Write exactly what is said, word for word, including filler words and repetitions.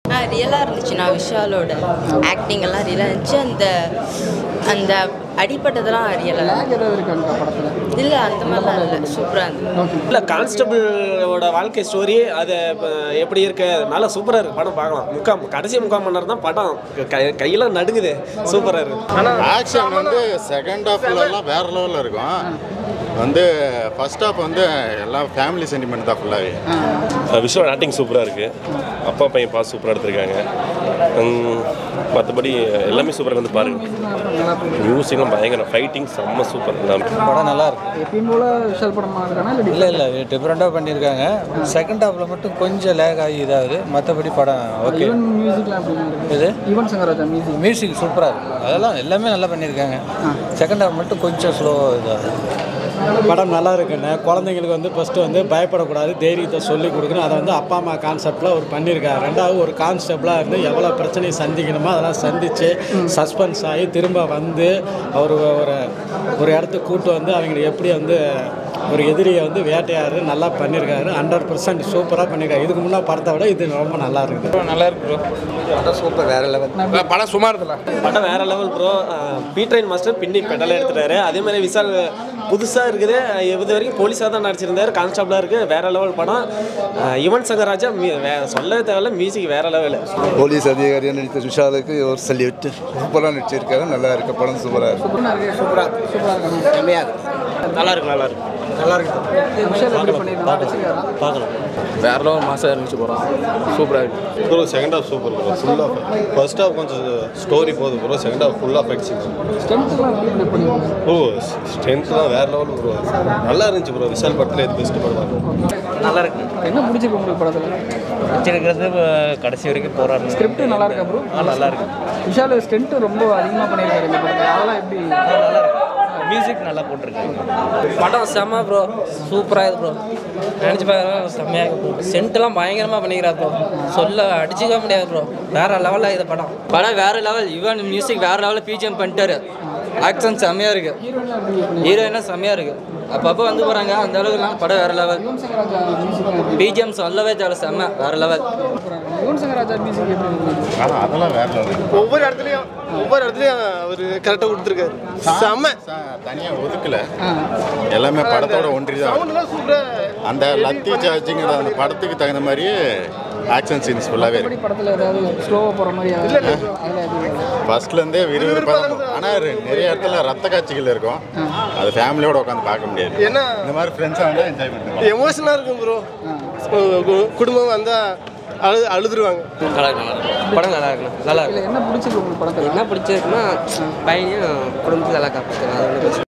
ஆ ரியலாக இருந்துச்சு. நான் விஷாலோட ஆக்டிங் எல்லாம் ரியலாக இருந்துச்சு. அந்த அந்த அடிப்பட்டதெல்லாம் ரியலாக இல்லை, அந்த மாதிரிலாம் இல்லை, சூப்பராக இருந்தது. இல்லை கான்ஸ்டபிளோட வாழ்க்கை ஸ்டோரி அது எப்படி இருக்கு, நல்லா சூப்பராக இருக்குது. படம் பார்க்கலாம். முக்காம் கடைசி முக்கால் மணி நேரம் தான் படம் கை கையெல்லாம் நடுங்குது. சூப்பராக இருக்குது. ஆனால் ஆக்ஷன் வந்து செகண்ட் ஹாஃப்லலாம் வேறு லெவலில் இருக்கும். வந்து ஃபர்ஸ்ட் ஹாஃப் வந்து எல்லாம் ஃபேமிலி சென்டிமெண்ட் தான் ஃபுல்லாகவே. விஷுவல் ஆக்டிங் சூப்பராக இருக்குது. அப்பா பையன் பாஸ் சூப்பராக எடுத்திருக்காங்க. மற்றபடி எல்லாமே சூப்பராக வந்து பாருங்கள். மியூசிக்லாம் பயங்கர, ஃபைட்டிங் செம்ம சூப்பர். படம் நல்லா இருக்கு. எப்பயும் போல விஷால் படமாக இருக்கானா இல்லை? இல்லை இல்லை டிஃப்ரெண்ட்டாக பண்ணியிருக்காங்க. செகண்ட் ஹாஃபில் மட்டும் கொஞ்சம் லேக் ஆகி இதாகுது. மற்றபடி படம் ஓகே. மியூசிக்லாம் இது யுவன் சங்கர் ராஜா மியூசிக் மியூசிக் சூப்பராக இருக்குது. அதெல்லாம் எல்லாமே நல்லா பண்ணியிருக்காங்க. செகண்ட் ஹாஃப் மட்டும் கொஞ்சம் ஸ்லோ இதாகுது. படம் நல்லா இருக்குன்னு குழந்தைங்களுக்கு வந்து ஃபஸ்ட்டு வந்து பயப்படக்கூடாது, தைரியத்தை சொல்லிக் கொடுக்கணும். அதை வந்து அப்பா அம்மா கான்செப்டில் அவர் பண்ணியிருக்காரு. ரெண்டாவது ஒரு கான்செப்டாக இருந்து எவ்வளோ பிரச்சனையை சந்திக்கணுமோ அதெல்லாம் சந்தித்து சஸ்பென்ஸ் ஆகி திரும்ப வந்து அவர் ஒரு ஒரு இடத்துக்கு கூட்டு வந்து அவங்களை எப்படி வந்து ஒரு எதிரியை வந்து வேட்டையாரு நல்லா பண்ணியிருக்காரு. ஹண்ட்ரட் பர்சன்ட் சூப்பராக பண்ணியிருக்காரு. இதுக்கு முன்னே படத்தை விட இது ரொம்ப நல்லா இருக்குது. நல்லா இருக்கு ப்ரோ. படம் சூப்பர், வேறு லெவல். படம் சுமார் இருக்குல்ல, படம் வேறு லெவல் ப்ரோ. பீட்ரைன் மாஸ்டர் பின்னி பெடலை எடுத்துட்டாரு. அதே மாதிரி விஷால் புதுசாக இருக்குது. இது வரைக்கும் போலீஸாக தான் நடிச்சிருந்தார். கான்ஸ்டபிளாக இருக்குது. வேறு லெவல் படம். யுவன் சங்கர் ராஜா சொல்ல தேவையில்ல, மியூசிக் வேறு லெவல். போலீஸ் அதிகாரியாக நடித்த விஷாலுக்கு ஒரு சல்யூட். சூப்பராக நடிச்சிருக்காரு. நல்லா இருக்கு படம். சூப்பராக இருக்கு. சூப்பராக சூப்பராக இருக்கு. செம்மையாக இருக்கு. நல்லா இருக்கு நல்லா இருக்கு நல்லா இருக்கு. பார்க்கலாம். வேறு லெவல் மாசாக இருந்துச்சு படம். சூப்பராக இருக்குது bro. Second half super bro. Full of first half கொஞ்சம் ஸ்டோரி போகுது ப்ரோ. செகண்ட் ஹாஃப் ஃபுல்லாக ஃபைட்ஸிங் ப்ரோ. ஸ்ட்ரென்த்லாம் வேறு லெவல் ப்ரோ. நல்லா இருந்துச்சு ப்ரோ. விஷால் படத்தில் இது பெஸ்ட் படம். நல்லா இருக்கு. என்ன பிடிச்சிருக்கு உங்களுக்கு படத்தில்? பிடிச்சிருக்கிறது கடைசி வரைக்கும் போராடுறது. ஸ்கிரிப்ட் நல்லா இருக்கா ப்ரோ? நல்லா இருக்கு. விஷால் ஸ்ட்ரென்த்து ரொம்ப அதிகமாக பண்ணியிருக்காரு இந்த படத்தில். அதெல்லாம் எப்படி? நல்லா இருக்கு. மியூசிக் நல்லா போட்டிருக்காங்க. படம் செம்ம ப்ரோ. சூப்பராக ப்ரோ. நினச்சி பார்க்குறேன் செம்மையாக ப்ரோ. சென்ட்லாம் பயங்கரமாக பண்ணிக்கிறார் ப்ரோ. சொல்ல அடிச்சுக்க முடியாது ப்ரோ. வேறு லெவலில் இது படம். படம் வேறு லெவல். ஈவன் மியூசிக் வேறு லெவலில் பிஜிஎம் பண்ணிட்டாரு. ஆக்ஷன் செம்மையாக இருக்குது. ஹீரோயினாக செம்மையாக இருக்குது. அப்பப்போ வந்து போகிறாங்க. அந்த அளவுக்குலாம் படம் வேறு லெவல். பிஜிஎம் சொல்லவே தேவை. செம்ம வேறு லெவல். யுவன் சங்கர் ராஜா மியூசிக் எப்படி? ஆனால் அதெல்லாம் வேறு லெவல். ஒவ்வொரு இடத்துலையும் ஒவ்வொரு இடத்துலையும் அவர் கரெக்டாக கொடுத்துருக்காரு. செம்ம தனியாக ஒதுக்கலை. எல்லாமே படத்தோட ஒன்றி தான். அந்த லத்தி சார்ஜிங்கிற அந்த படத்துக்கு தகுந்த மாதிரியே ஆக்ஷன் சீன்ஸ் ஃபுல்லாகவே இருக்கு. படத்தில் ஏதாவது ஸ்லோவாக போகிற மாதிரி இல்லை? ஃபர்ஸ்ட்லேருந்தே விறுவிறுப்பாக தான். ஆனால் நிறைய இடத்துல ரத்த காட்சிகள் இருக்கும். அது ஃபேமிலியோட உட்காந்து பார்க்க முடியாது. ஏன்னா இந்த மாதிரி ஃப்ரெண்ட்ஸாக வந்தால் என்ஜாய் பண்ணுவோம். எமோஷனாக இருக்கும் ப்ரோ. குடும்பம் வந்தால் அழு அழுதுருவாங்க. நல்லா இருக்கு. படம் நல்லா இருக்குண்ணா. நல்லா இருக்கு. என்ன பிடிச்சிருக்கு உங்களுக்கு படத்தில்? என்ன பிடிச்சிருக்குன்னா பையனையும் குடும்பத்தில் நல்லா காப்பாற்றுறாங்க.